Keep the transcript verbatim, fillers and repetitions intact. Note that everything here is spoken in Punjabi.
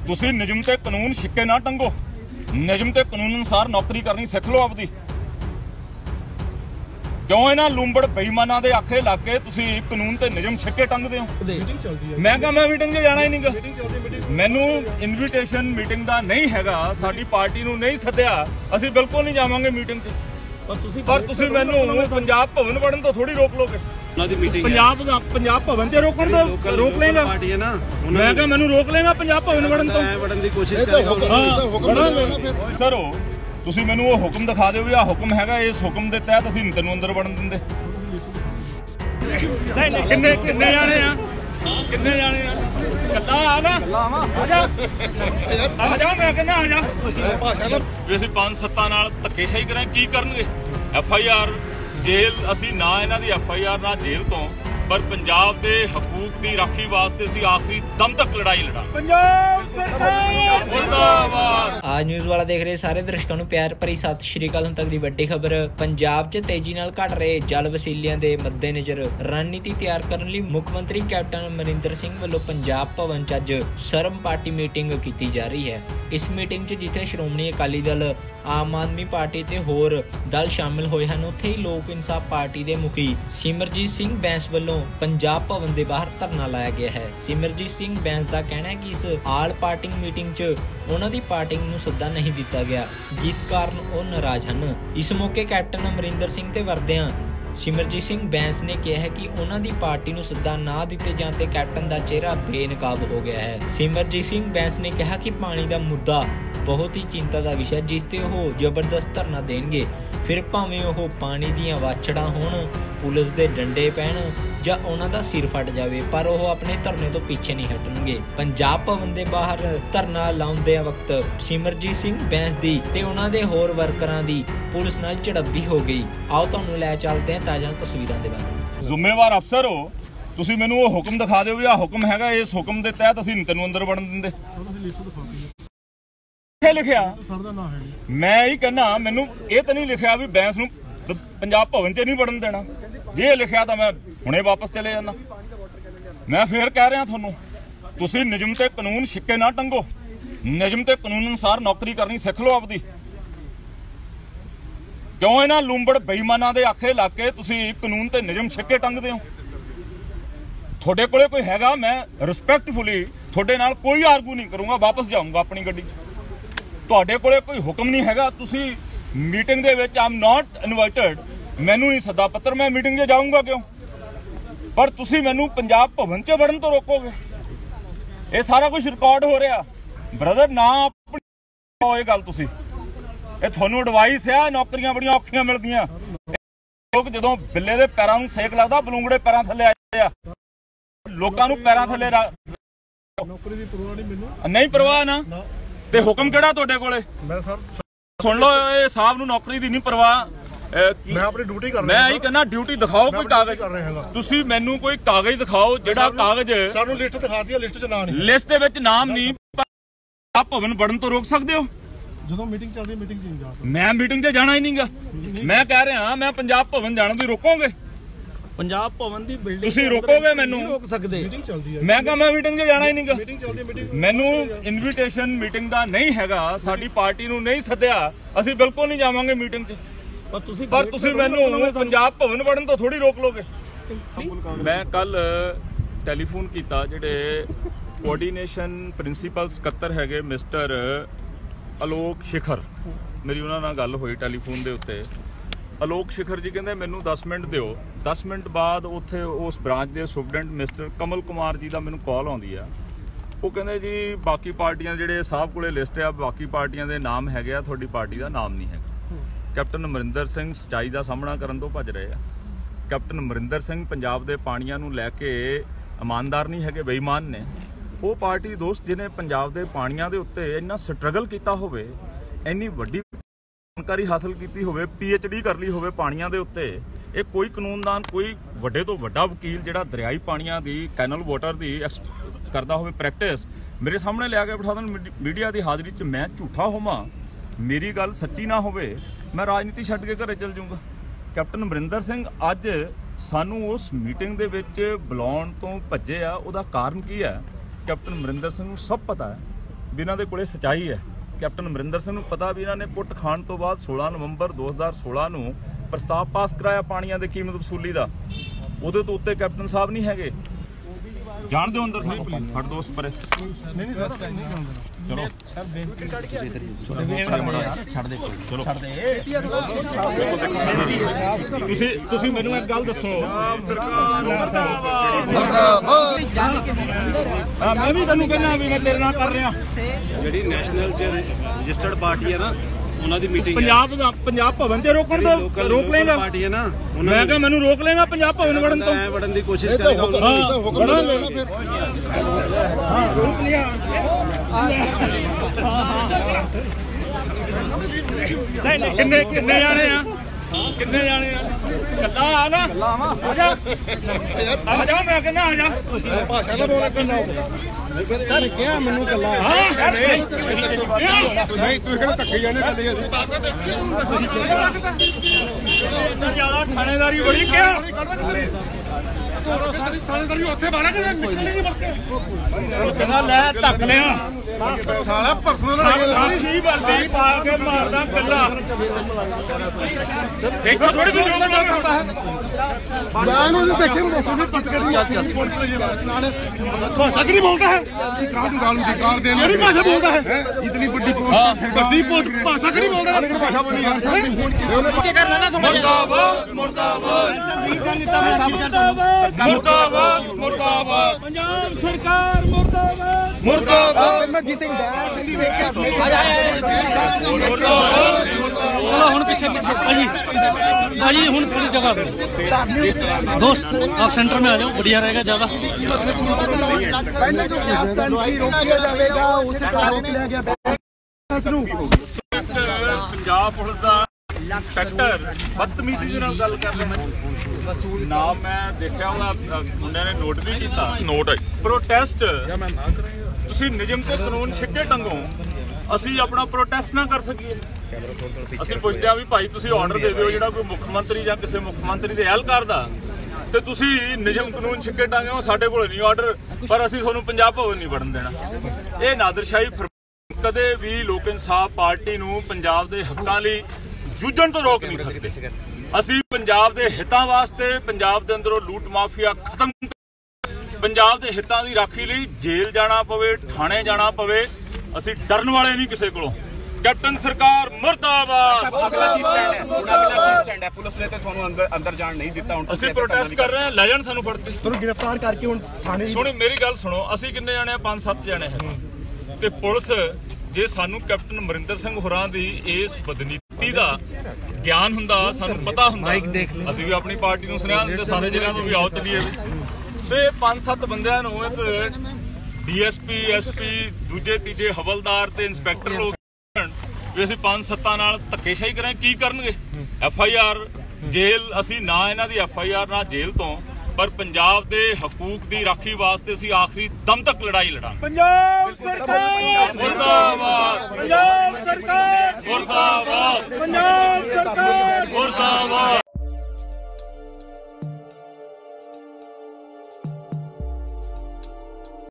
ਤੁਸੀਂ ਨਿਯਮ ਤੇ ਕਾਨੂੰਨ ਛਿੱਕੇ ਨਾ ਟੰਗੋ। ਨਿਯਮ ਤੇ ਕਾਨੂੰਨ ਅਨੁਸਾਰ ਨੌਕਰੀ ਕਰਨੀ ਸਿੱਖ ਲਓ ਆਪਦੀ। ਕਿਉਂ ਇਹਨਾਂ ਲੂੰਬੜ ਬੇਈਮਾਨਾਂ ਦੇ ਆਖੇ ਲੱਗ ਕੇ ਤੁਸੀਂ ਕਾਨੂੰਨ ਤੇ ਨਿਯਮ ਛਿੱਕੇ ਟੰਗਦੇ ਹੋ? ਮੈਂ ਕਹਾਂ ਮੈਂ ਮੀਟਿੰਗ 'ਚ ਜਾਣਾ ਹੀ ਨਹੀਂਗਾ। ਮੈਨੂੰ ਇਨਵੀਟੇਸ਼ਨ ਮੀਟਿੰਗ ਦਾ ਨਹੀਂ ਹੈਗਾ, ਸਾਡੀ ਪਾਰਟੀ ਨੂੰ ਨਹੀਂ ਸੱਦਿਆ, ਅਸੀਂ ਬਿਲਕੁਲ ਨਹੀਂ ਜਾਵਾਂਗੇ ਮੀਟਿੰਗ 'ਚ। ਪਰ ਤੁਸੀਂ ਪਰ ਤੁਸੀਂ ਮੈਨੂੰ ਪੰਜਾਬ ਭਵਨ ਵੜਨ ਤੋਂ ਥੋੜੀ ਰੋਕ ਲੋਗੇ। ਪੰਜਾਬ ਦਾ ਪੰਜਾਬ ਭਵਨ 'ਚ ਰੋਕਣ ਤੋਂ ਰੋਕ ਲੇਗਾ? ਮੈਂ ਕਿਹਾ ਮੈਨੂੰ ਰੋਕ ਲੇਗਾ ਪੰਜਾਬ ਭਵਨ ਵੜਨ ਤੋਂ? ਵੜਨ ਦੀ ਕੋਸ਼ਿਸ਼ ਕਰੇਗਾ ਸਰ। ਤੁਸੀਂ ਮੈਨੂੰ ਉਹ ਹੁਕਮ ਦਿਖਾ ਦਿਓ ਵੀ ਆਹ ਹੁਕਮ ਹੈਗਾ, ਇਸ ਹੁਕਮ ਦੇ ਤਹਿਤ ਅਸੀਂ ਤੈਨੂੰ ਅੰਦਰ ਵੜਨ ਦਿੰਦੇ। ਕਿੰਨੇ ਕਿੰਨੇ ਜਾਣੇ ਆ ਕਿੰਨੇ ਜਾਣੇ ਆ ਕੱਲਾ ਆ ਨਾ ਆ ਜਾ ਆ ਜਾ ਮੈਂ ਕਹਿੰਦਾ ਆ ਜਾ। ਵੀ ਅਸੀਂ ਪੰਜ ਸੱਤਾਂ ਨਾਲ ਧੱਕੇਸ਼ਾਹੀ ਕਰਾਂ ਕੀ ਕਰਨਗੇ? ਐਫ ਆਈ ਆਰ ਜੇਲ੍ਹ ਅਸੀਂ ਨਾ ਇਹਨਾਂ ਦੀ ਐਫ ਆਈ ਆਰ ਨਾ ਜੇਲ੍ਹ ਤੋਂ, ਪਰ ਪੰਜਾਬ ਦੇ ਹਕੂਕ ਦੀ ਰਾਖੀ ਵਾਸਤੇ ਅਸੀਂ ਆਖਰੀ ਦਮ ਤੱਕ ਲੜਾਈ ਲੜਾਂ। ਪੰਜਾਬ ਸਰਕਾਰ ਮੁਰਦਾਬਾਦ। ਆਜ ਨਿਊਜ਼ ਵਾਲਾ ਦੇਖ ਰਹੇ ਸਾਰੇ ਦਰਸ਼ਕਾਂ ਨੂੰ ਪਿਆਰ ਭਰੀ ਸਤਿ ਸ਼੍ਰੀ ਅਕਾਲ। ਹੁਣ ਤੱਕ ਦੀ ਵੱਡੀ ਖਬਰ। ਪੰਜਾਬ 'ਚ ਤੇਜ਼ੀ ਨਾਲ ਘਟ ਰਹੇ ਜਲ ਵਸੀਲਿਆਂ ਦੇ ਮੱਦੇਨਜ਼ਰ ਰਣਨੀਤੀ ਤਿਆਰ ਕਰਨ ਲਈ ਮੁੱਖ ਮੰਤਰੀ ਕੈਪਟਨ ਅਮਰਿੰਦਰ ਸਿੰਘ ਵੱਲੋਂ ਪੰਜਾਬ ਭਵਨ 'ਚ ਅੱਜ ਸਰਬ ਪਾਰਟੀ ਮੀਟਿੰਗ ਕੀਤੀ ਜਾ ਰਹੀ ਹੈ। ਇਸ ਮੀਟਿੰਗ 'ਚ ਜਿੱਥੇ ਸ਼੍ਰੋਮਣੀ ਅਕਾਲੀ ਦਲ, ਆਮ ਆਦਮੀ ਪਾਰਟੀ ਤੇ ਹੋਰ ਦਲ ਸ਼ਾਮਿਲ ਹੋਏ ਹਨ, ਉੱਥੇ ਹੀ ਲੋਕ ਇਨਸਾਫ ਪਾਰਟੀ ਦੇ ਮੁਖੀ ਸਿਮਰਜੀਤ ਸਿੰਘ ਬੈਂਸ ਵੱਲੋਂ ਪੰਜਾਬ ਭਵਨ ਦੇ ਬਾਹਰ ਧਰਨਾ ਲਾਇਆ ਗਿਆ ਹੈ। ਸਿਮਰਜੀਤ ਸਿੰਘ ਬੈਂਸ ਦਾ ਕਹਿਣਾ ਹੈ ਕਿ ਇਸ ਆਲ ਪਾਰਟੀ ਮੀਟਿੰਗ 'ਚ ਉਹਨਾਂ ਦੀ ਪਾਰਟੀ ਨੂੰ ਸੱਦਾ ਨਹੀਂ ਦਿੱਤਾ ਗਿਆ, ਜਿਸ ਕਾਰਨ ਉਹ ਨਾਰਾਜ਼ ਹਨ। ਇਸ ਮੌਕੇ ਕੈਪਟਨ ਅਮਰਿੰਦਰ ਸਿੰਘ ਤੇ ਵਰਦਿਆਂ ਸਿਮਰਜੀਤ ਸਿੰਘ ਬੈਂਸ ਨੇ ਕਿਹਾ ਹੈ ਕਿ ਉਹਨਾਂ ਦੀ ਪਾਰਟੀ ਨੂੰ ਸੱਦਾ ਨਾ ਦਿੱਤੇ ਜਾਣ ਤੇ ਕੈਪਟਨ ਦਾ ਚਿਹਰਾ ਬੇਨਕਾਬ ਹੋ ਗਿਆ ਹੈ। ਸਿਮਰਜੀਤ ਸਿੰਘ ਬੈਂਸ ਨੇ ਕਿਹਾ ਕਿ ਪਾਣੀ ਦਾ ਮੁੱਦਾ ਬਹੁਤ ਹੀ ਚਿੰਤਾ ਦਾ ਵਿਸ਼ਾ, ਜਿਸ ਤੇ ਉਹ ਜ਼ਬਰਦਸਤ ਧਰਨਾ ਦੇਣਗੇ। ਫਿਰ ਭਾਵੇਂ ਉਹ ਪਾਣੀ ਦੀਆਂ ਵਾਛੜਾਂ ਹੋਣ, ਪੁਲਿਸ ਦੇ ਡੰਡੇ ਪੈਣ ਜਾਂ ਉਹਨਾਂ ਦਾ ਸਿਰ ਫਟ ਜਾਵੇ, ਪਰ ਉਹ ਆਪਣੇ ਧਰਨੇ ਤੋਂ ਪਿੱਛੇ ਨਹੀਂ ਹਟਣਗੇ। ਪੰਜਾਬ ਭਵਨ ਦੇ ਬਾਹਰ ਧਰਨਾ ਲਾਉਂਦੇ ਵਕਤ ਸਿਮਰਜੀਤ ਸਿੰਘ ਬੈਂਸ ਦੀ ਤੇ ਉਹਨਾਂ ਦੇ ਹੋਰ ਵਰਕਰਾਂ ਦੀ ਪੁਲਿਸ ਨਾਲ ਝੜਪ ਹੋ ਗਈ। ਆਓ ਤੁਹਾਨੂੰ ਲੈ ਚੱਲਦੇ ਹਾਂ ਤਾਜ਼ਾ ਤਸਵੀਰਾਂ ਦੇ ਬਾਰੇ। ਜ਼ਿੰਮੇਵਾਰ ਅਫਸਰ ਹੋ ਤੁਸੀਂ, ਮੈਨੂੰ ਉਹ ਹੁਕਮ ਦਿਖਾ ਦਿਓ ਵੀ ਆਹ ਹੁਕਮ ਹੈਗਾ, ਇਸ ਹੁਕਮ ਦੇ ਤਹਿਤ ਅਸੀਂ ਤੈਨੂੰ ਅੰਦਰ ਵੜਨ ਦਿੰਦੇ। ਲਿਖਿਆ ਮੈਂ ਹੀ ਕਹਿੰਦਾ, ਮੈਨੂੰ ਇਹ ਤਾਂ ਨਹੀਂ ਲਿਖਿਆ ਵੀ ਬੈਂਸ ਨੂੰ ਪੰਜਾਬ ਭਵਨ 'ਚ ਨਹੀਂ ਵੜਨ ਦੇਣਾ। ਜੇ ਲਿਖਿਆ ਤਾਂ ਮੈਂ ਹੁਣੇ ਵਾਪਸ ਚਲੇ ਜਾਂਦਾ। ਮੈਂ ਫੇਰ ਕਹਿ ਰਿਹਾ ਤੁਹਾਨੂੰ, ਤੁਸੀਂ ਨਿਯਮ ਤੇ ਕਾਨੂੰਨ ਛਿੱਕੇ ਨਾ ਟੰਗੋ। ਨਿਯਮ ਤੇ ਕਾਨੂੰਨ ਅਨੁਸਾਰ ਨੌਕਰੀ ਕਰਨੀ ਸਿੱਖ ਲਓ ਆਪਦੀ। ਕਿਉਂ ਇਹਨਾਂ ਲੂੰਬੜ ਬੇਈਮਾਨਾਂ ਦੇ ਆਖੇ ਲੱਗ ਕੇ ਤੁਸੀਂ ਕਾਨੂੰਨ ਤੇ ਨਿਯਮ ਛਿੱਕੇ ਟੰਗਦੇ ਹੋ? ਤੁਹਾਡੇ ਕੋਲੇ ਕੋਈ ਹੈਗਾ, ਮੈਂ ਰਿਸਪੈਕਟਫੁਲੀ ਤੁਹਾਡੇ ਨਾਲ ਕੋਈ ਆਰਗੂ ਨਹੀਂ ਕਰੂੰਗਾ, ਵਾਪਸ ਜਾਊਂਗਾ ਆਪਣੀ ਗੱਡੀ 'ਚ। ਤੁਹਾਡੇ ਕੋਲੇ ਕੋਈ ਹੁਕਮ ਨਹੀਂ ਹੈਗਾ, ਤੁਸੀਂ ਮੀਟਿੰਗ ਦੇ ਵਿੱਚ ਆਮ ਨਾਟ ਇਨਵਾਈਟਡ, ਮੈਨੂੰ ਨਹੀਂ ਸੱਦਾ ਪੱਤਰ, ਮੈਂ ਮੀਟਿੰਗ 'ਚ ਜਾਊਂਗਾ ਕਿਉਂ? ਪਰ ਤੁਸੀਂ ਮੈਨੂੰ ਪੰਜਾਬ ਭਵਨ 'ਚ ਵੜਨ ਤੋਂ ਰੋਕੋਗੇ। ਇਹ ਸਾਰਾ ਕੁਝ ਰਿਕਾਰਡ ਹੋ ਰਿਹਾ ਬ੍ਰਦਰ। ਨਾ ਆਪਣੀ ਇਹ ਗੱਲ ਤੁਸੀਂ, ਇਹ ਤੁਹਾਨੂੰ ਐਡਵਾਈਸ ਆ। ਨੌਕਰੀਆਂ ਬੜੀਆਂ ਔਖੀਆਂ ਮਿਲਦੀਆਂ। ਲੋਕ ਜਦੋਂ ਬਿੱਲੇ ਦੇ ਪੈਰਾਂ ਨੂੰ ਸੇਕ ਲੱਗਦਾ, ਬਲੂੰਗੜੇ ਪੈਰਾਂ ਥੱਲੇ ਆਏ ਆ। ਲੋਕਾਂ ਨੂੰ ਪੈਰਾਂ ਥੱਲੇ ਨੌਕਰੀ ਦੀ ਪਰਵਾਹ ਨਹੀਂ, ਮੈਨੂੰ ਨਹੀਂ ਪਰਵਾਹ ਨਾ। ਤੇ ਹੁਕਮ ਕਿਹੜਾ ਤੁਹਾਡੇ ਕੋਲੇ? ਮੈਂ ਸਰ ਸੁਣ ਲਓ, ਇਹ ਸਾਹਿਬ ਨੂੰ ਨੌਕਰੀ ਦੀ ਨਹੀਂ ਪਰਵਾਹ। ਮੈਂ ਆਪਣੀ ਡਿਊਟੀ ਕਰ ਰਿਹਾ। ਮੈਂ ਹੀ ਕਹਿੰਦਾ ਡਿਊਟੀ ਦਿਖਾਓ ਕੋਈ ਕਾਗਜ਼। ਤੁਸੀਂ ਮੈਨੂੰ ਕੋਈ ਕਾਗਜ਼ ਦਿਖਾਓ ਜਿਹੜਾ ਕਾਗਜ਼ ਸਾਨੂੰ ਲਿਸਟ ਦਿਖਾਤੀ ਹੈ। ਲਿਸਟ 'ਚ ਨਾਮ ਨਹੀਂ, ਲਿਸਟ ਦੇ ਵਿੱਚ ਨਾਮ ਨਹੀਂ, ਆਪ ਭਵਨ ਵੜਨ ਤੋਂ ਰੋਕ ਸਕਦੇ ਹੋ? ਜਦੋਂ ਮੀਟਿੰਗ ਚੱਲਦੀ ਮੀਟਿੰਗ 'ਚ ਨਹੀਂ ਜਾ ਸਕਦਾ। ਮੈਂ ਮੀਟਿੰਗ 'ਚ ਜਾਣਾ ਹੀ ਨਹੀਂਗਾ। ਮੈਂ ਕਹਿ ਰਿਹਾ ਮੈਂ ਪੰਜਾਬ ਭਵਨ ਜਾਣ ਦੀ ਰੋਕੋਗੇ? ਪੰਜਾਬ ਭਵਨ ਦੀ ਬਿਲਡਿੰਗ ਤੁਸੀਂ ਰੋਕੋਗੇ? ਮੈਨੂੰ ਰੋਕ ਸਕਦੇ? ਮੈਂ ਕਹਾਂ ਮੈਂ ਮੀਟਿੰਗ 'ਚ ਜਾਣਾ ਹੀ ਨਹੀਂਗਾ। ਮੈਨੂੰ ਇਨਵੀਟੇਸ਼ਨ ਮੀਟਿੰਗ ਦਾ ਨਹੀਂ ਹੈਗਾ, ਸਾਡੀ ਪਾਰਟੀ ਨੂੰ ਨਹੀਂ ਸੱਦਿਆ, ਅਸੀਂ ਬਿਲਕੁਲ ਨਹੀਂ ਜਾਵਾਂਗੇ ਮੀਟਿੰਗ 'ਚ। ਪਰ ਤੁਸੀਂ ਪਰ ਤੁਸੀਂ ਮੈਨੂੰ ਪੰਜਾਬ ਭਵਨ ਵੜਨ ਤੋਂ ਥੋੜੀ ਰੋਕ ਲੋਗੇ। ਮੈਂ ਕੱਲ ਟੈਲੀਫੋਨ ਕੀਤਾ, ਜਿਹੜੇ ਕੋਆਰਡੀਨੇਸ਼ਨ ਪ੍ਰਿੰਸੀਪਲ ਸਕੱਤਰ ਹੈਗੇ ਮਿਸਟਰ ਅਲੋਕ ਸ਼ਿਖਰ, ਮੇਰੀ ਉਹਨਾਂ ਨਾਲ ਗੱਲ ਹੋਈ ਟੈਲੀਫੋਨ ਦੇ ਉੱਤੇ। ਅਲੋਕ ਸ਼ਿਖਰ ਜੀ ਕਹਿੰਦੇ ਮੈਨੂੰ ਦਸ ਮਿੰਟ ਦਿਓ। ਦਸ ਮਿੰਟ ਬਾਅਦ ਉੱਥੇ ਉਸ ਬ੍ਰਾਂਚ ਦੇ ਸੁਪਰਡੈਂਟ ਮਿਸਟਰ ਕਮਲ ਕੁਮਾਰ ਜੀ ਦਾ ਮੈਨੂੰ ਕਾਲ ਆਉਂਦੀ ਆ। ਉਹ ਕਹਿੰਦੇ ਜੀ ਬਾਕੀ ਪਾਰਟੀਆਂ ਜਿਹੜੇ ਸਾਹਿਬ ਕੋਲੇ ਲਿਸਟ ਆ, ਬਾਕੀ ਪਾਰਟੀਆਂ ਦੇ ਨਾਮ ਹੈਗੇ ਆ, ਤੁਹਾਡੀ ਪਾਰਟੀ ਦਾ ਨਾਮ ਨਹੀਂ ਹੈਗਾ। ਕੈਪਟਨ ਅਮਰਿੰਦਰ ਸਿੰਘ ਸੱਚਾਈ ਦਾ ਸਾਹਮਣਾ ਕਰਨ ਤੋਂ ਭੱਜ ਰਹੇ ਆ। ਕੈਪਟਨ ਅਮਰਿੰਦਰ ਸਿੰਘ ਪੰਜਾਬ ਦੇ ਪਾਣੀਆਂ ਨੂੰ ਲੈ ਕੇ ਇਮਾਨਦਾਰ ਨਹੀਂ ਹੈਗੇ, ਬੇਈਮਾਨ ਨੇ। ਉਹ ਪਾਰਟੀ ਦੋਸਤ ਜਿਹਨੇ ਪੰਜਾਬ ਦੇ ਪਾਣੀਆਂ ਦੇ ਉੱਤੇ ਇੰਨਾ ਸਟਰਗਲ ਕੀਤਾ ਹੋਵੇ, ਇੰਨੀ ਵੱਡੀ ਜਾਣਕਾਰੀ ਹਾਸਲ ਕੀਤੀ ਹੋਵੇ, ਪੀ ਐਚ ਡੀ ਕਰ ਲਈ ਹੋਵੇ ਪਾਣੀਆਂ ਦੇ ਉੱਤੇ। ਇਹ ਕੋਈ ਕਾਨੂੰਨਦਾਨ, ਕੋਈ ਵੱਡੇ ਤੋਂ ਵੱਡਾ ਵਕੀਲ ਜਿਹੜਾ ਦਰਿਆਈ ਪਾਣੀਆਂ ਦੀ, ਕੈਨਲ ਵਾਟਰ ਦੀ ਕਰਦਾ ਹੋਵੇ ਪ੍ਰੈਕਟਿਸ, ਮੇਰੇ ਸਾਹਮਣੇ ਲਿਆ ਕੇ ਬਿਠਾ ਦੇਣ ਮੀਡੀਆ ਦੀ ਹਾਜ਼ਰੀ 'ਚ। ਮੈਂ ਝੂਠਾ ਹੋਵਾਂ, ਮੇਰੀ ਗੱਲ ਸੱਚੀ ਨਾ ਹੋਵੇ, ਮੈਂ ਰਾਜਨੀਤੀ ਛੱਡ ਕੇ ਘਰੇ ਚਲ ਜਾਊਂਗਾ। ਕੈਪਟਨ ਅਮਰਿੰਦਰ ਸਿੰਘ ਅੱਜ ਸਾਨੂੰ ਉਸ ਮੀਟਿੰਗ ਦੇ ਵਿੱਚ ਬੁਲਾਉਣ ਤੋਂ ਭੱਜੇ ਆ। ਉਹਦਾ ਕਾਰਨ ਕੀ ਹੈ? ਕੈਪਟਨ ਅਮਰਿੰਦਰ ਸਿੰਘ ਨੂੰ ਸਭ ਪਤਾ ਹੈ ਵੀ ਇਹਨਾਂ ਦੇ ਕੋਲੇ ਸੱਚਾਈ ਹੈ। ਕੈਪਟਨ ਅਮਰਿੰਦਰ ਸਿੰਘ ਨੂੰ ਪਤਾ ਵੀ ਇਹਨਾਂ ਨੇ ਪੁੱਟ ਖਾਣ ਤੋਂ ਬਾਅਦ ਸੋਲਾਂ ਨਵੰਬਰ ਦੋ ਹਜ਼ਾਰ ਸੋਲਾਂ ਨੂੰ ਪ੍ਰਸਤਾਵ ਪਾਸ ਕਰਾਇਆ ਪਾਣੀਆਂ ਦੀ ਕੀਮਤ ਵਸੂਲੀ ਦਾ, ਉਹਦੇ ਤੋਂ ਉੱਤੇ ਕੈਪਟਨ ਸਾਹਿਬ ਨਹੀਂ ਹੈਗੇ। ਜਾਣ ਦਿਓ ਅੰਦਰ, ਫੜ ਦੋ ਉਸ ਪਰੇ। ਨਹੀਂ ਨਹੀਂ ਚਲੋ ਸਰ ਬੇਨਤੀ ਛੱਡ ਦੇ ਚਲੋ ਛੱਡ ਦੇ। ਤੁਸੀਂ ਤੁਸੀਂ ਮੈਨੂੰ ਇੱਕ ਗੱਲ ਦੱਸੋ, ਮੈਂ ਵੀ ਤੈਨੂੰ ਕਹਿੰਦਾ ਵੀ ਮੈਂ ਤੇਰੇ ਨਾਲ ਕਰ ਰਿਹਾ। ਜਿਹੜੀ ਨੈਸ਼ਨਲ ਚ ਰਜਿਸਟਰਡ ਪਾਰਟੀ ਹੈ ਨਾ, ਉਹਨਾਂ ਦੀ ਮੀਟਿੰਗ ਪੰਜਾਬ ਦਾ ਪੰਜਾਬ ਭਵਨ ਤੇ ਰੋਕਣ ਦਾ ਰੋਕ ਲੇਗਾ ਪਾਰਟੀ ਹੈ ਨਾ, ਮੈਂ ਕਿਹਾ ਮੈਨੂੰ ਰੋਕ ਲੇਗਾ ਪੰਜਾਬ ਭਵਨ ਵੜਨ ਤੋਂ? ਐ ਵੜਨ ਦੀ ਕੋਸ਼ਿਸ਼ ਕਰੇਗਾ ਹਾਂ ਫਿਰ ਹਾਂ ਰੋਕ ਲਿਆ। ਨਹੀਂ ਨਹੀਂ ਕਿੰਨੇ ਕਿੰਨੇ ਜਾਣੇ ਆ ਕਿੰਨੇ ਜਾਣੇ ਆ? ਕੱਲਾ ਆ ਨਾ, ਆ ਜਾ ਆ ਜਾ, ਮੈਂ ਕਹਿੰਦਾ ਆ ਜਾ। ਭਾਸ਼ਾ ਨਾ ਬੋਲੇ ਕਰਨਾ ਸਰ, ਕਿਹਾ ਮੈਨੂੰ ਕੱਲਾ ਹਾਂ ਸਰ ਨਹੀਂ ਨਹੀਂ, ਤੁਸੀਂ ਕਹਿੰਦੇ ਧੱਕੇ ਜਾਣੇ ਕੱਲੇ ਅਸੀਂ ਇੰਨਾ ਜ਼ਿਆਦਾ ਥਾਣੇਦਾਰੀ ਬੜੀ ਕਿਹਾ ਥਾਣੇਦਾਰੀ ਉੱਥੇ ਬਾਹਰ ਕਹਿੰਦਾ ਲੈ ਧੱਕ ਲਿਆ ਸਾਲਾ ਪਰਸਨਲ ਕੀ ਵਰਦੀ ਪਾ ਕੇ ਮਾਰਦਾ ਕੱਲਾ। ਦੇਖੋ ਥੋੜੀ ਵੀ ਰੋਕ ਕਰਦਾ ਹੈ ਮੈਂ ਨੂੰ ਦੇਖੇ ਮੌਕੇ ਤੇ ਪੱਟ ਕਰੀ ਭਾਸ਼ਾ ਕਿ ਨਹੀਂ ਬੋਲਦਾ ਹੈ? ਅਸੀਂ ਕਾਹ ਨੂੰ ਗਾਲ ਦੀ ਗਾਲ ਦੇਣ ਕਿਹੜੀ ਭਾਸ਼ਾ ਬੋਲਦਾ ਹੈ? ਇਤਨੀ ਵੱਡੀ ਪੋਸਟ ਵੱਡੀ ਪੋਸਟ ਭਾਸ਼ਾ ਕਿ ਨਹੀਂ ਬੋਲਦਾ? ਭਾਸ਼ਾ ਬੋਲੀ ਯਾਰ ਨੀਚੇ ਕਰ ਲੈਣਾ ਥੋੜਾ ਮੁਰਦਾਬਾਦ ਮੁਰਦਾਬਾਦ ਮੁਰਦਾਬਾਦ ਮੁਰਦਾਬਾਦ ਪੰਜਾਬ ਸਰਕਾਰ ਮੁਰਦਾਬਾਦ ਮੁਰਦਾਬਾਦ। ਮਨਜੀਤ ਸਿੰਘ चलो हुन पीछे पीछे भाजी भाजी हुन थोड़ी जगह दो दोस्त, आप सेंटर में आ जाओ, बढ़िया रहेगा ज्यादा। पहले जो किसान की रोक लिया जाएगा उसे रोक लिया गया। ਪੰਜਾਬ ਪੁਲਿਸ ਦਾ ਇੰਸਪੈਕਟਰ ਬਦਤਮੀਜ਼ੀ ਦੇ ਨਾਲ ਗੱਲ ਕਰ ਰਿਹਾ। ਨਾਮ ਮੈਂ ਦੇਖਿਆ, ਉਹਦਾ ਮੁੰਡਿਆਂ ਨੇ ਨੋਟ ਵੀ ਕੀਤਾ। ਨੋਟ ਹੈ ਪ੍ਰੋਟੈਸਟ, ਤੁਸੀਂ ਨਿਯਮ ਤੇ ਕਾਨੂੰਨ ਛਿੱਕੇ ਟੰਗੋ, ਅਸੀਂ ਆਪਣਾ ਪ੍ਰੋਟੈਸਟ ਨਾ ਕਰ ਸਕੀਏ। ਅਸੀਂ ਪੁੱਛਦੇ ਆ ਵੀ ਭਾਈ ਤੁਸੀਂ ਆਰਡਰ ਦੇ ਦਿਓ ਜਿਹੜਾ ਕੋਈ ਮੁੱਖ ਮੰਤਰੀ ਜਾਂ ਕਿਸੇ ਮੁੱਖ ਮੰਤਰੀ ਦੇ ਅਹਿਲਕਾਰ ਦਾ, ਤੇ ਤੁਸੀਂ ਨਿਯਮ ਕਾਨੂੰਨ ਛਿੱਕੇ ਟੰਗੇ ਹੋ, ਸਾਡੇ ਕੋਲ ਨਹੀਂ ਆਰਡਰ, ਪਰ ਅਸੀਂ ਤੁਹਾਨੂੰ ਪੰਜਾਬ ਭਵਨ ਨਹੀਂ ਵੜਨ ਦੇਣਾ। ਇਹ ਨਾਦਰਸ਼ਾਹੀ ਕਦੇ ਵੀ ਲੋਕ ਇਨਸਾਫ ਪਾਰਟੀ ਨੂੰ ਪੰਜਾਬ ਦੇ ਹੱਕਾਂ ਲਈ ਜੂਝਣ ਤੋਂ ਰੋਕ ਨਹੀਂ ਸਕਦੇ। ਅਸੀਂ ਪੰਜਾਬ ਦੇ ਹਿੱਤਾਂ ਵਾਸਤੇ, ਪੰਜਾਬ ਦੇ ਅੰਦਰੋਂ ਲੂਟ ਮਾਫੀਆ ਖਤਮ, ਪੰਜਾਬ ਦੇ ਹਿੱਤਾਂ ਦੀ ਰਾਖੀ ਲਈ ਜੇਲ੍ਹ ਜਾਣਾ ਪਵੇ, ਥਾਣੇ ਜਾਣਾ ਪਵੇ, ਅਸੀਂ ਡਰਨ ਵਾਲੇ ਨਹੀਂ ਕਿਸੇ ਕੋਲੋਂ। ਕੈਪਟਨ ਸਰਕਾਰ ਮੁਰਦਾਬਾਦ। ਅਗਲਾ ਕੀ ਸਟੈਂਡ ਹੈ? ਅਗਲਾ ਕੀ ਸਟੈਂਡ ਹੈ? ਪੁਲਿਸ ਨੇ ਤਾਂ ਤੁਹਾਨੂੰ ਅੰਦਰ ਅੰਦਰ ਜਾਣ ਨਹੀਂ ਦਿੱਤਾ। ਹੁਣ ਅਸੀਂ ਪ੍ਰੋਟੈਸਟ ਕਰ ਰਹੇ ਹਾਂ, ਲੈ ਜਾਣ ਸਾਨੂੰ ਫੜ ਕੇ। ਤੁਹਾਨੂੰ ਗ੍ਰਿਫਤਾਰ ਕਰਕੇ ਹੁਣ ਥਾਣੇ ਸੁਣੋ ਮੇਰੀ ਗੱਲ ਸੁਣੋ, ਅਸੀਂ ਕਿੰਨੇ ਜਾਣੇ ਆ? ਪੰਜ ਸੱਤ ਜਾਣੇ ਹੈ। ਤੇ ਪੁਲਿਸ ਜੇ ਸਾਨੂੰ ਕੈਪਟਨ ਅਮਰਿੰਦਰ ਸਿੰਘ ਹੋਰਾਂ ਦੀ ਇਸ ਬਦਨੀਤੀ ਦਾ ਗਿਆਨ ਹੁੰਦਾ, ਸਾਨੂੰ ਪਤਾ ਹੁੰਦਾ, ਅਸੀਂ ਵੀ ਆਪਣੀ ਪਾਰਟੀ ਨੂੰ ਸੁਨੇਹਾ ਦਿੰਦੇ ਸਾਰੇ ਜ਼ਿਲ੍ਹਿਆਂ ਤੋਂ ਵੀ ਆਓ ਚੱਲੀਏ। ਸੋ ਇਹ ਪੰਜ ਸੱਤ ਬੰਦਿਆਂ ਨੂੰ ਇੱਕ ਡੀਐਸਪੀ ਐਸਪੀ ਦੂਜੇ ਤੀਜੇ ਹਵਲਦਾਰ ਤੇ ਇੰਸਪੈਕਟਰ ਲੋਕ ਵੀ ਅਸੀਂ ਪੰਜ ਸੱਤਾਂ ਨਾਲ ਧੱਕੇਸ਼ਾਹੀ ਕਰਾਂ, ਕੀ ਕਰਨਗੇ? ਐਫ ਆਈ ਆਰ ਜੇਲ੍ਹ, ਅਸੀਂ ਨਾ ਇਹਨਾਂ ਦੀ ਐਫ ਆਈ ਆਰ ਨਾ ਜੇਲ੍ਹ ਤੋਂ, ਪਰ ਪੰਜਾਬ ਦੇ ਹਕੂਕ ਦੀ ਰਾਖੀ ਵਾਸਤੇ ਅਸੀਂ ਆਖਰੀ ਦਮ ਤੱਕ ਲੜਾਈ ਲੜਾਂਗੇ। ਪੰਜਾਬ ਸਰਕਾਰ ਮੁਰਦਾਬਾਦ ਪੰਜਾਬ ਸਰਕਾਰ ਮੁਰਦਾਬਾਦ ਪੰਜਾਬ ਸਰਕਾਰ ਮੁਰਦਾਬਾਦ।